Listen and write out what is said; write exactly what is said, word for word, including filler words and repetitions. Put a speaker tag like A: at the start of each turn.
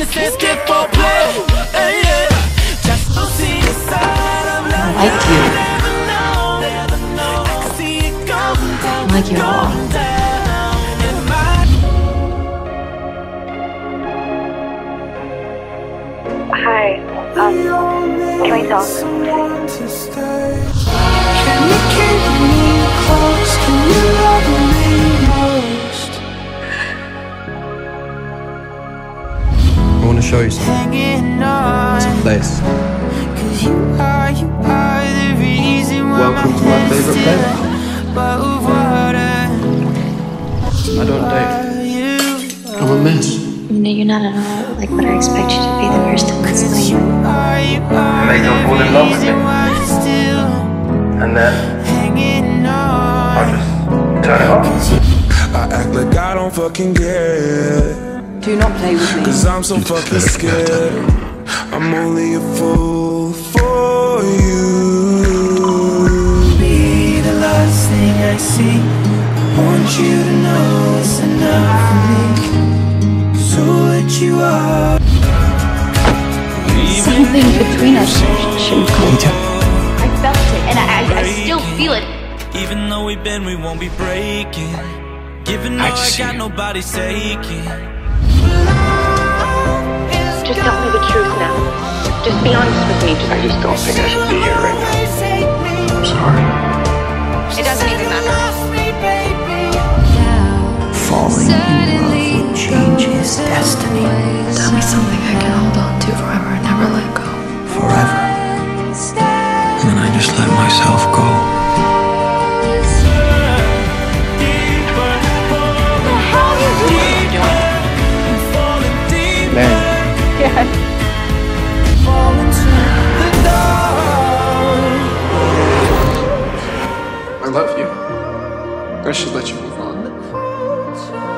A: like you. I like you all.
B: Hi, um, can we talk?
C: Can you keep me close? Can you love me most?
D: I want to show you something. It's a place. Welcome to my favorite place. I don't date. I'm a mess.
A: You know, you're not at all like what I expect you to be the first time I saw you.
D: Make them fall in love with me. And then I'll just turn it off.
C: I act like I don't fucking care.
E: Do not play with me.
C: Cause I'm so fucking scared. I'm only a fool for you. Be the last thing I see. I want you to know it's enough for me. So let you up.
A: Something between us shouldn't come.
B: I felt it, and I, I, I still feel it.
F: Even though we bend, we won't be breaking. Given though I, I got nobody taking.
B: Just tell me the truth now. Just be honest with me.
D: I just don't think I should be here right now. I'm sorry.
B: It doesn't even matter.
E: Falling in love will change his destiny.
A: Tell me something I can hold on to forever and never let go.
E: Forever. And then I just let myself go.
D: Man.
B: Yes.
D: I love you. I should let you move on.